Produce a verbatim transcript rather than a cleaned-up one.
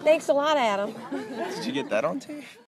Thanks a lot, Adam. Did you get that on tape?